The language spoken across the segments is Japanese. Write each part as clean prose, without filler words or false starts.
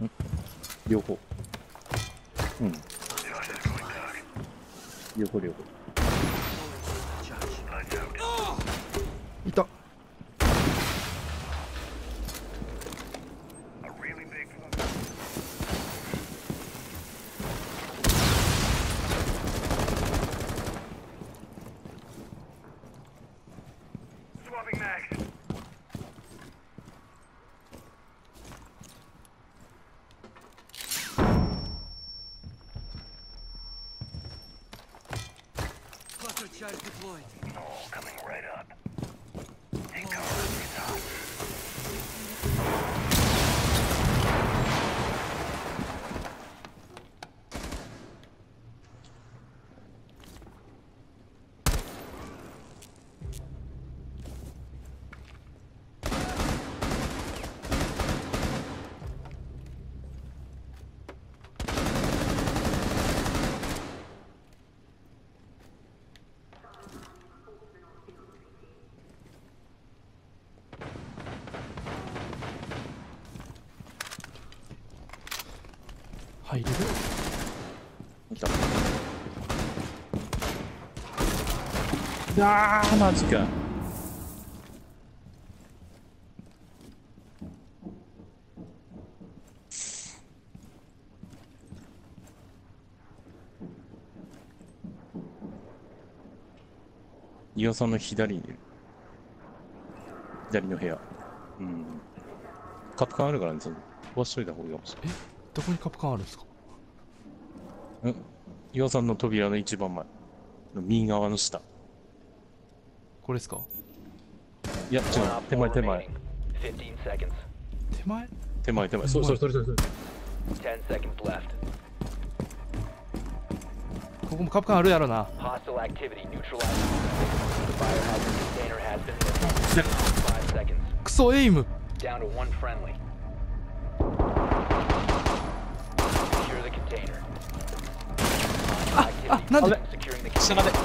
両方。うん。両方。 いた。 Charge deployed. Oh, coming right up. Take cover from the top. 入れる。 来た。マジか。岩さんの左にいる。左の部屋。うん。カプカンあるからね、飛ばしといた方がいいかもしれない。 どこにカプカンあるんですか？ 岩さんの扉の一番前の右側の下。 これですか？ いや、違う。手前。 手前？ それ。 ここもカプカンあるやろな。クソエイム。なんで下まで。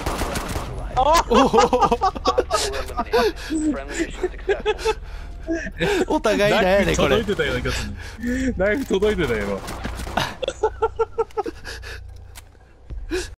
お互いだよねこれ。 ナイフ届いてたような気がする。ナイフ届いてたよ。